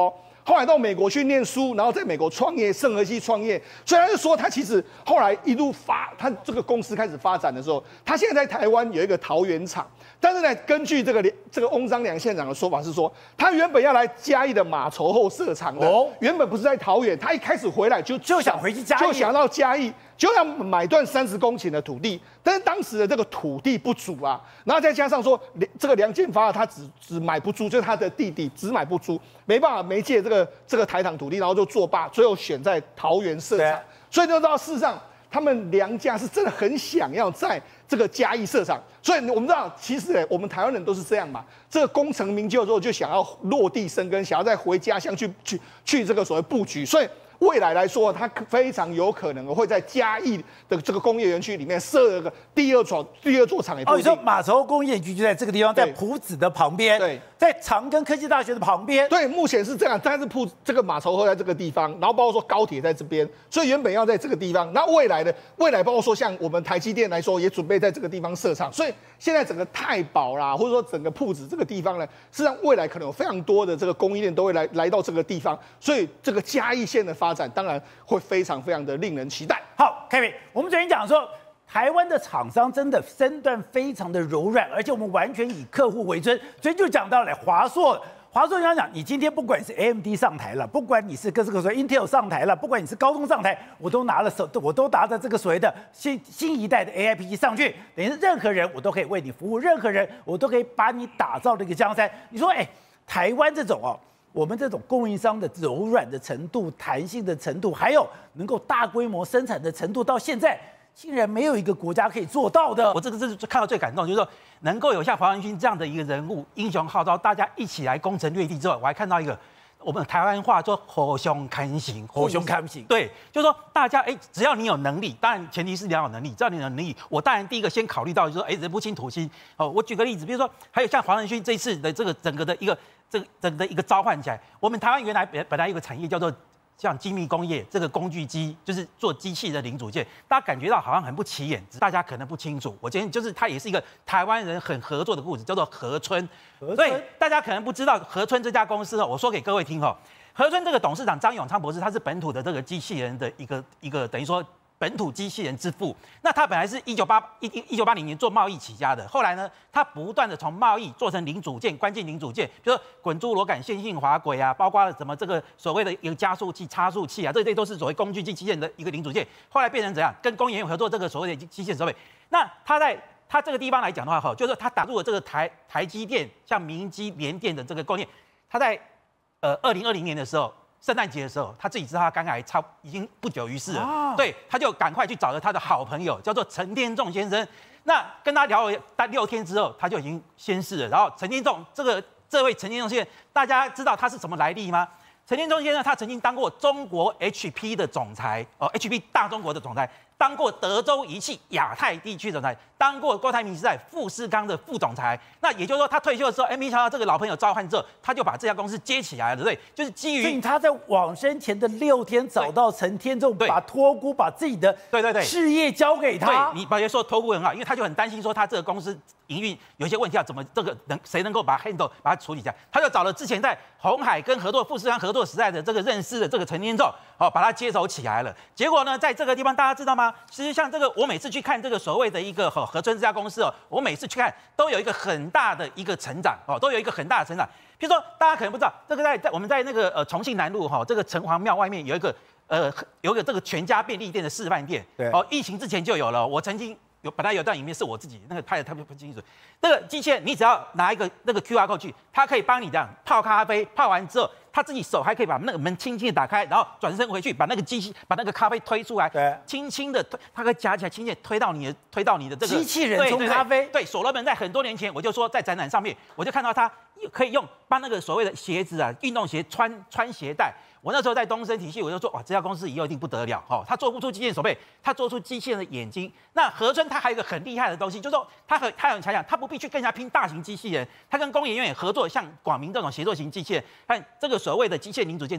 后来到美国去念书，然后在美国创业，圣荷西创业。所以他就说，他其实后来一路发，他这个公司开始发展的时候，他现在在台湾有一个桃园厂。但是呢，根据这个这个翁章良县长的说法是说，他原本要来嘉义的马稠后设厂的，哦、原本不是在桃园，他一开始回来就就想回去嘉义， 就想到嘉义，就要买断三十公顷的土地，但是当时的这个土地不足啊，然后再加上说这个梁建发他只只买不出，就是他的弟弟只买不出，没办法没借这个这个台糖土地，然后就作罢，最后选在桃园设厂，所以就知道事实上。他们梁家是真的很想要在这个嘉义设厂，所以我们知道，其实我们台湾人都是这样嘛。这个功成名就之后，就想要落地生根，想要再回家乡去去去这个所谓布局，所以。未来来说，它非常有可能会在嘉义的这个工业园区里面设个第二座第二座厂。 哦，你说马稠工业区就在这个地方，在埔子的旁边， 对， 在长庚科技大学的旁边。 对，目前是这样，但是埔这个马稠会在这个地方，然后包括说高铁在这边，所以原本要在这个地方。那未来的未来包括说像我们台积电来说，也准备在这个地方设厂。所以现在整个太保啦，或者说整个埔子这个地方呢，事实上未来可能有非常多的这个供应链都会来来到这个地方，所以这个嘉义县的发展当然会非常非常的令人期待。 好 ，Kevin， 我们昨天讲说，台湾的厂商真的身段非常的柔软，而且我们完全以客户为尊。所以就讲到了华硕，华硕想讲，你今天不管是 A M D 上台了，不管你是各式各所 Intel 上台了，不管你是高通上台，我都拿了手，我都拿着这个所谓的新新一代的 A I P 上去，等于是任何人我都可以为你服务，任何人我都可以把你打造的一个江山。你说，哎，台湾这种哦。我们这种供应商的柔软的程度、弹性的程度，还有能够大规模生产的程度，到现在竟然没有一个国家可以做到的。 我这个是看到最感动，就是说能够有像黄仁勋这样的一个人物，英雄号召大家一起来攻城略地之后，我还看到一个我们台湾话说火胸看行， 火胸看行， 对，就是说大家哎，只要你有能力，当然前提是你要有能力，只要你有能力，我当然第一个先考虑到就是说，哎，人不亲土亲。哦，我举个例子，比如说还有像黄仁勋这一次的这个整个的一个。这个整个一个召唤起来，我们台湾原来本本来有个产业叫做像精密工业，这个工具机就是做机器的零组件，大家感觉到好像很不起眼，大家可能不清楚。我今天就是它也是一个台湾人很合作的故事，叫做和春。所以大家可能不知道和春这家公司哦，我说给各位听哦，和春这个董事长张永昌博士，他是本土的这个机器人的一个一个等于说。本土机器人之父，那他本来是一九八一一九八零年做贸易起家的，后来呢，他不断的从贸易做成零组件、关键零组件，比如说滚珠螺杆线性滑轨啊，包括了什么这个所谓的一个加速器、差速器啊，这些都是所谓工具机器人的一个零组件。后来变成怎样？跟工研院合作这个所谓的机械设备。那他在他这个地方来讲的话，哈，就是他打入了这个台台积电、像明基、联电的这个供应链。他在呃二零二零年的时候。圣诞节的时候，他自己知道他肝癌超已经不久于世了，哦、对，他就赶快去找了他的好朋友，叫做陈天仲先生。那跟他聊了大六天之后，他就已经仙逝了。然后陈天仲这个这位陈天仲先生，大家知道他是什么来历吗？陈天仲先生他曾经当过中国 H P 的总裁，哦 ，H P 大中国的总裁，当过德州仪器亚太地区总裁，当过郭台铭时代富士康的副总裁。那也就是说，他退休的时候，哎，没想到这个老朋友召唤之后，他就把这家公司接起来了，对，就是基于。 所以他在往生前的六天找到陈天仲，把托孤，把自己的对对对事业交给他。 对，你把别说托孤很好，因为他就很担心说他这个公司营运有一些问题，要怎么这个能谁能够把 handle 把它处理掉？他就找了之前在鸿海跟合作富士康合作时代的这个认识的这个陈天仲，哦，把他接手起来了。结果呢，在这个地方大家知道吗？其实像这个，我每次去看这个所谓的一个和和春这家公司哦，我每次去看都有一个很大的一个成长哦，都有一个很大的成长。比如说，大家可能不知道，这个在在我们在那个呃重庆南路哈、哦，这个城隍庙外面有一个呃有一个这个全家便利店的示范店， 对哦，疫情之前就有了。我曾经有本来有段影片是我自己那个拍的特别不清楚，这个机器人你只要拿一个那个 Q R code 去，它可以帮你这样泡咖啡，泡完之后。他自己手还可以把那个门轻轻的打开，然后转身回去，把那个机器把那个咖啡推出来， 对， 轻轻的推，它可以夹起来，轻轻的推到你的推到你的这个机器人冲咖啡。 对，所罗门在很多年前我就说在展览上面，我就看到他可以用帮那个所谓的鞋子啊，运动鞋穿穿鞋带。我那时候在东森体系，我就说哇，这家公司以后一定不得了哦，他做不出机械手背，他做出机械人的眼睛。那和春他还有一个很厉害的东西，就是说他和他很强强，他不必去跟人家拼大型机器人，他跟工研院合作，像广明这种协作型机器人，看这个所谓的机械零组件在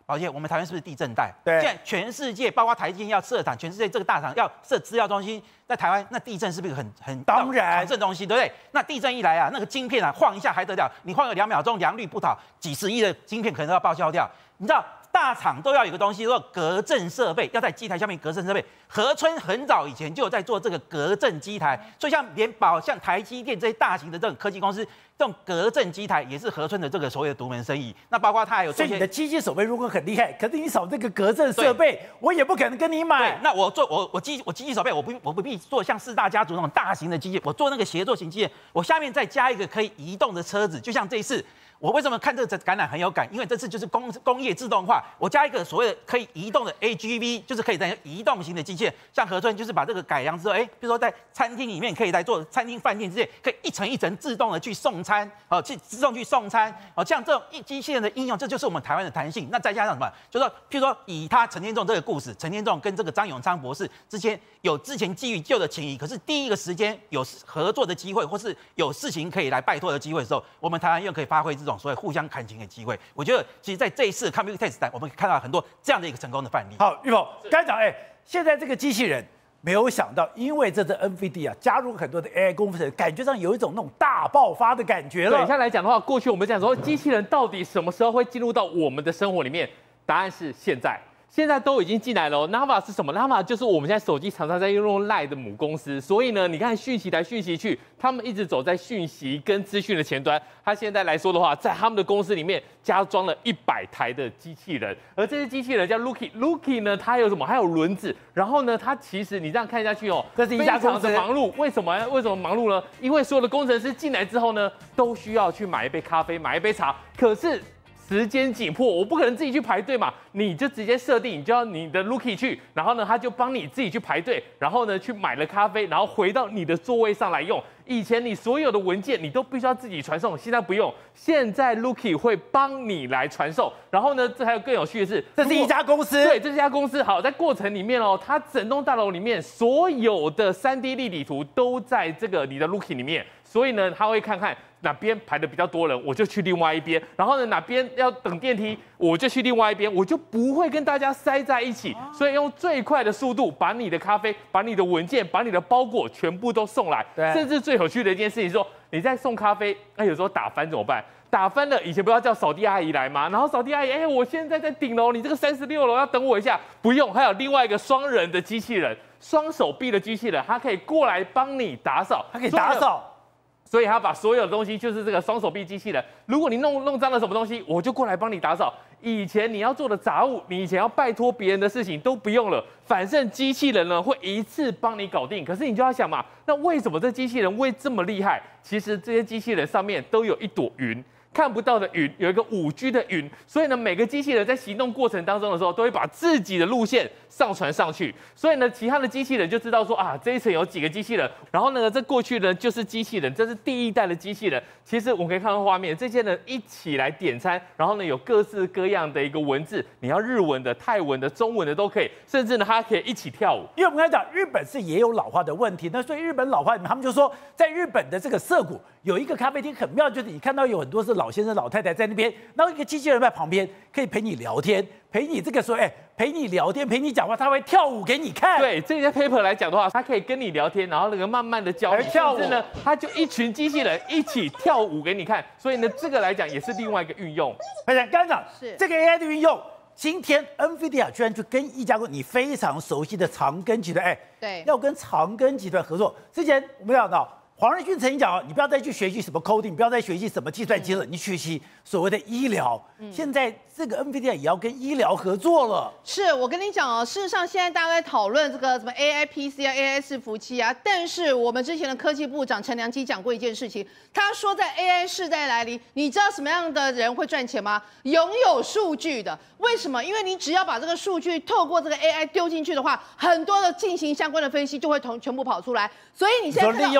宝姐，我们台湾是不是地震带？ 对。 现在全世界，包括台积电要设厂，全世界这个大厂要设资料中心，在台湾，那地震是不是很很当然常见东西，对不对？那地震一来啊，那个晶片啊晃一下还得了？你晃个两秒钟，良率不好，几十亿的晶片可能都要报销掉。你知道？大厂都要有一个东西，叫做隔震设备，要在机台下面隔震设备。和春很早以前就有在做这个隔震机台，所以像联保、像台积电这些大型的这种科技公司，这种隔震机台也是和春的这个所谓的独门生意。那包括它还有这些， 所以你的机器手背如果很厉害，可是你少这个隔震设备，我也不可能跟你买。 那我做我我机我机器手背，我不我不必做像四大家族那种大型的机器，我做那个协作型机器，我下面再加一个可以移动的车子，就像这一次。我为什么看这个展览很有感？因为这次就是工工业自动化，我加一个所谓的可以移动的 A G V， 就是可以在移动型的机械，像和春就是把这个改良之后，哎，比如说在餐厅里面可以来做餐厅饭店之类，可以一层一层自动的去送餐，哦，去自动去送餐，哦，像这种机器人的应用，这就是我们台湾的弹性。那再加上什么？就是说，譬如说以他陈天仲这个故事，陈天仲跟这个张永昌博士之间有之前基于旧的情谊，可是第一个时间有合作的机会，或是有事情可以来拜托的机会的时候，我们台湾又可以发挥这种所谓互相看情的机会。我觉得，其实在这一次 Computex 我们可以看到很多这样的一个成功的范例。 好，玉凤刚才讲，哎，现在这个机器人没有想到，因为这次 N V D 啊加入很多的 A I 工程，感觉上有一种那种大爆发的感觉了。 对，现在来讲的话，过去我们讲说机器人到底什么时候会进入到我们的生活里面？答案是现在。现在都已经进来了、哦。Nava 是什么 ？Nava 就是我们现在手机常常在用 Line 的母公司，所以呢，你看讯息来讯息去，他们一直走在讯息跟资讯的前端。它现在来说的话，在他们的公司里面加装了一百台的机器人，而这些机器人叫 Lucky，Lucky 呢，它有什么？还有轮子。然后呢，它其实你这样看下去哦， 这是一家公司非常的忙碌。为什么？为什么忙碌呢？因为所有的工程师进来之后呢，都需要去买一杯咖啡，买一杯茶，可是时间紧迫，我不可能自己去排队嘛，你就直接设定，你就要你的 Lucky 去，然后呢，他就帮你自己去排队，然后呢，去买了咖啡，然后回到你的座位上来用。以前你所有的文件你都必须要自己传送，现在不用，现在 Lucky 会帮你来传送。然后呢，这还有更有趣的是， 这是一家公司， 对，这是一家公司。好，在过程里面哦，它整栋大楼里面所有的 三 D 立体图都在这个你的 Lucky 里面，所以呢，他会看看哪边排的比较多人，我就去另外一边。然后呢，哪边要等电梯，我就去另外一边，我就不会跟大家塞在一起。所以用最快的速度把你的咖啡、把你的文件、把你的包裹全部都送来。 对， 甚至最有趣的一件事情是说，你在送咖啡，那有时候打翻怎么办？打翻了，以前不要叫扫地阿姨来吗？然后扫地阿姨，哎、欸，我现在在顶楼，你这个三十六楼要等我一下，不用。还有另外一个双人的机器人，双手臂的机器人，它可以过来帮你打扫， 它可以打扫。 所以他把所有的东西，就是这个双手臂机器人。如果你弄弄脏了什么东西，我就过来帮你打扫。以前你要做的杂物，你以前要拜托别人的事情都不用了，反正机器人呢会一次帮你搞定。可是你就要想嘛，那为什么这机器人会这么厉害？其实这些机器人上面都有一朵云。看不到的云，有一个五 G 的云，所以呢，每个机器人在行动过程当中的时候，都会把自己的路线上传上去。所以呢，其他的机器人就知道说啊，这一层有几个机器人。然后呢，这过去呢就是机器人，这是第一代的机器人。其实我们可以看到画面，这些人一起来点餐，然后呢有各式各样的一个文字，你要日文的、泰文的、中文的都可以，甚至呢它可以一起跳舞。 因为我们刚才讲，日本是也有老化的问题，那所以日本老化，他们就说，在日本的这个涩谷有一个咖啡厅很妙，就是你看到有很多是老先生、老太太在那边，然后一个机器人在旁边可以陪你聊天，陪你这个说，哎，陪你聊天，陪你讲话，他会跳舞给你看。 对，这些 paper 来讲的话，它可以跟你聊天，然后那个慢慢的教你跳舞。 甚至呢，它就一群机器人一起跳舞给你看。所以呢，这个来讲也是另外一个运用。 而且刚刚讲是这个 A I 的运用，今天 N V D A 居然就跟一家公司你非常熟悉的长庚集团，哎， 对， 要跟长庚集团合作。之前我们讲到。黄仁勋曾经讲哦，你不要再去学习什么 coding， 不要再学习什么计算机了，你学习所谓的医疗。嗯、现在这个 N V D A 也要跟医疗合作了。 是我跟你讲哦，事实上现在大家在讨论这个什么 A I P C 啊、A I 伺服器啊，但是我们之前的科技部长陈良基讲过一件事情，他说在 A I 世代来临，你知道什么样的人会赚钱吗？拥有数据的。为什么？因为你只要把这个数据透过这个 A I 丢进去的话，很多的进行相关的分析就会同全部跑出来。所以你现在说利用 A I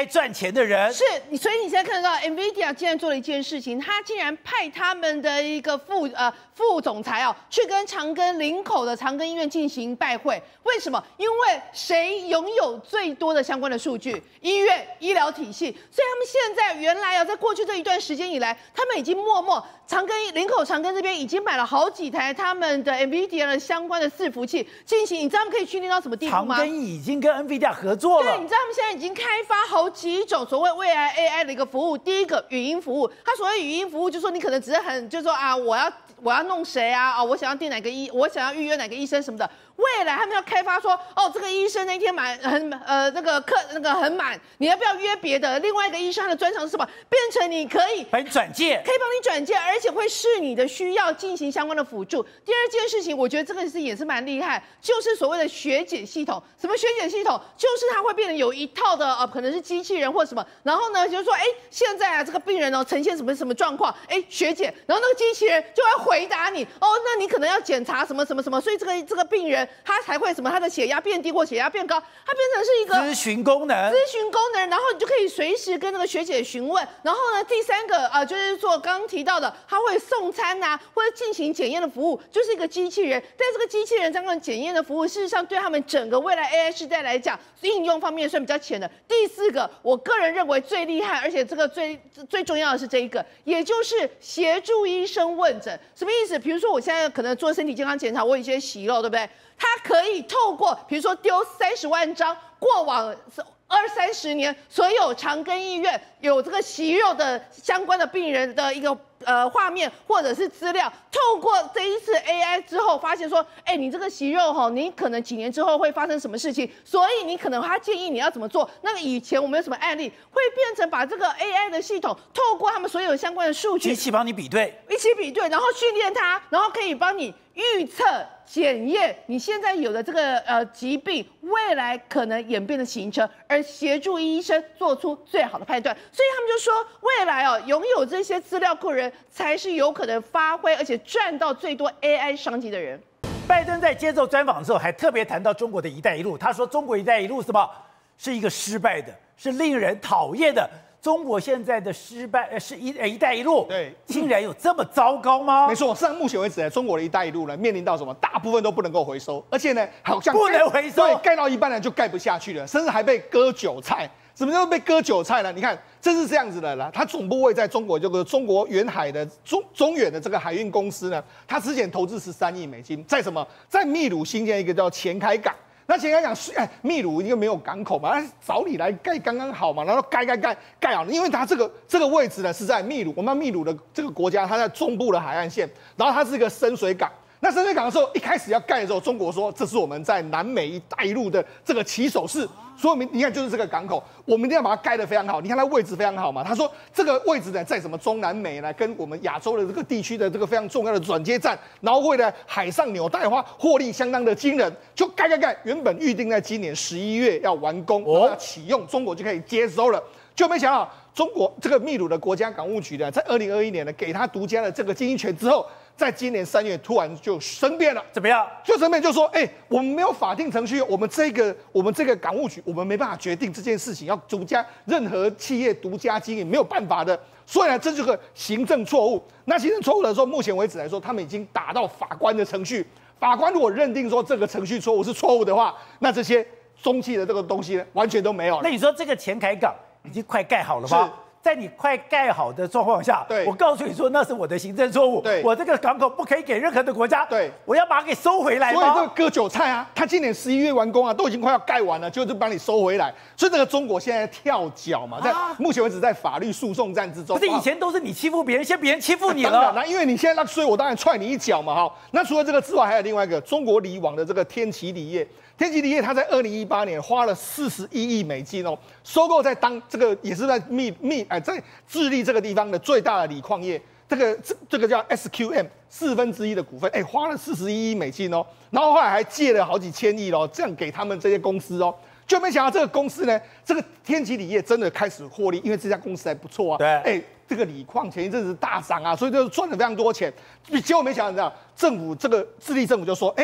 赚钱的人。 是你，所以你现在看得到 NVIDIA 竟然做了一件事情，他竟然派他们的一个副呃副总裁哦，去跟长庚林口的长庚医院进行拜会。为什么？因为谁拥有最多的相关的数据？医院、医疗体系。所以他们现在原来啊，在过去这一段时间以来，他们已经默默长庚林口长庚这边已经买了好几台他们的 NVIDIA 的相关的伺服器进行。你知道他们可以训练到什么地步吗？ 长庚已经跟 NVIDIA 合作了。 对，你知道他们现在已经开发好几种所谓未来 A I 的一个服务。第一个语音服务，它所谓语音服务，就是说你可能只是很，就是说啊，我要我要弄谁啊，啊，我想要订哪个医，我想要预约哪个医生什么的。未来他们要开发说，哦，这个医生那天满很呃那个课那个很满，你要不要约别的？另外一个医生他的专长是什么？变成你可以帮你转介， 可以帮你转介，而且会视你的需要进行相关的辅助。第二件事情，我觉得这个是也是蛮厉害，就是所谓的学姐系统。什么学姐系统？就是它会变成有一套的呃，可能是机器人或什么，然后呢，就是说，哎，现在啊这个病人哦呈现什么什么状况？哎，学姐，然后那个机器人就会回答你，哦，那你可能要检查什么什么什么，所以这个这个病人他才会什么，他的血压变低或血压变高，它变成是一个咨询功能， 咨询功能，然后你就可以随时跟那个学姐询问。然后呢，第三个啊、呃，就是说刚刚提到的，他会送餐呐、啊，或者进行检验的服务，就是一个机器人。但这个机器人这样的检验的服务，事实上对他们整个未来 A I 时代来讲，应用方面算比较浅的。第四个，我个人认为最厉害，而且这个最最重要的是这一个，也就是协助医生问诊。什么意思？比如说我现在可能做身体健康检查，我有一些息肉，对不对？它可以透过，比如说丢三十万张过往二三十年所有长庚医院有这个息肉的相关的病人的一个呃画面或者是资料，透过这一次 A I 之后，发现说，哎，你这个息肉哈，你可能几年之后会发生什么事情，所以你可能他建议你要怎么做。那个以前我们有什么案例，会变成把这个 A I 的系统透过他们所有相关的数据， 机器帮你比对， 一起比对，然后训练它，然后可以帮你预测、检验你现在有的这个呃疾病未来可能演变的行程，而协助医生做出最好的判断。所以他们就说，未来哦，拥有这些资料库人才是有可能发挥而且赚到最多 A I 商机的人。 拜登在接受专访的时候，还特别谈到中国的一带一路。他说，中国一带一路什么是一个失败的，是令人讨厌的。中国现在的失败，呃，是一呃一带一路， 对， 竟然有这么糟糕吗？ 没错，事实上目前为止呢，中国的一带一路呢，面临到什么？大部分都不能够回收，而且呢，好像不能回收， 对，盖到一半呢就盖不下去了，甚至还被割韭菜。什么叫做被割韭菜呢？你看，这是这样子的啦。它总部位在中国这个中国远海的中中远的这个海运公司呢，它之前投资十三亿美金，在什么？在秘鲁新建一个叫前开港。那前开港，哎，秘鲁因为没有港口嘛，那找你来盖刚刚好嘛，然后盖盖盖盖好，因为它这个这个位置呢是在秘鲁，我们秘鲁的这个国家，它在中部的海岸线，然后它是一个深水港。那深水港的时候，一开始要盖的时候，中国说这是我们在南美一带一路的这个起手式，所以我们你看就是这个港口，我们一定要把它盖得非常好。你看它位置非常好嘛，他说这个位置呢在什么中南美呢，跟我们亚洲的这个地区的这个非常重要的转接站，然后为了海上纽带花获利相当的惊人，就盖盖盖，原本预定在今年十一月要完工，然后要启用，中国就可以接收了，就没想到中国这个秘鲁的国家港务局呢，在二零二一年呢给他独家的这个经营权之后。在今年三月突然就生变了， 怎么样？ 就生变就说，哎、欸，我们没有法定程序，我们这个我们这个港务局，我们没办法决定这件事情，要独家任何企业独家经营没有办法的，所以呢，这就是个行政错误。那行政错误的时候，目前为止来说，他们已经打到法官的程序，法官如果认定说这个程序错误是错误的话，那这些中企的这个东西呢，完全都没有了。 那你说这个前凯港已经快盖好了吗？在你快盖好的状况下， 对， 我告诉你说那是我的行政错误， 对， 我这个港口不可以给任何的国家， 对， 我要把它给收回来吗？ 所以这个割韭菜啊，他今年十一月完工啊，都已经快要盖完了，就是把你收回来。所以这个中国现在跳脚嘛，在目前为止在法律诉讼战之中。 可是以前都是你欺负别人，现在别人欺负你了。 当然啦，因为你现在那所以我当然踹你一脚嘛，哈。那除了这个之外，还有另外一个中国锂网的这个天齐锂业。天齐锂业，它在二零一八年花了四十一亿美金哦，收购在当这个也是在密密哎在智利这个地方的最大的锂矿业，这个这这个叫 S Q M 四分之一的股份，哎，花了四十一亿美金哦，然后后来还借了好几千亿哦，这样给他们这些公司哦，就没想到这个公司呢，这个天齐锂业真的开始获利，因为这家公司还不错啊， 对， 哎。这个锂矿前一阵子大涨啊，所以就赚了非常多钱。结果没想到，政府这个智利政府就说，哎、欸，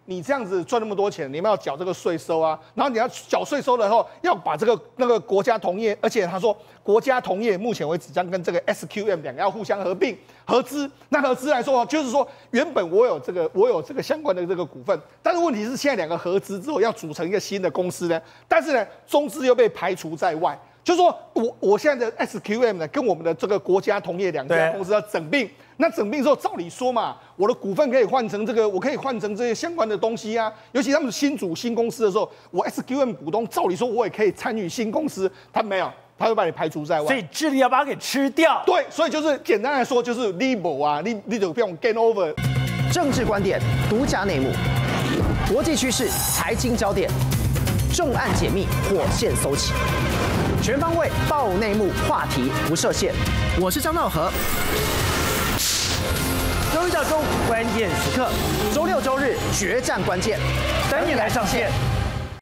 你这样子赚那么多钱，你们要缴这个税收啊，然后你要缴税收了后，要把这个那个国家同业，而且他说国家同业目前为止将跟这个 S Q M 两个要互相合并合资。那合资来说，就是说原本我有这个我有这个相关的这个股份，但是问题是现在两个合资之后要组成一个新的公司呢，但是呢中资又被排除在外。就是说我我现在的 S Q M 呢，跟我们的这个国家同业两家公司要整并，那整并之后，照理说嘛，我的股份可以换成这个，我可以换成这些相关的东西啊。尤其他们新组新公司的时候，我 S Q M 股东，照理说我也可以参与新公司，他没有，他会把你排除在外。 所以智利要把它给吃掉。 对，所以就是简单来说，就是 libel 啊，你你就不用 gain over。 政治观点，独家内幕，国际趋势，财经焦点，重案解密，火线搜起。全方位爆内幕，话题不设限。我是张道和。周一到周五关键时刻，周六周日决战关键，等你来上线。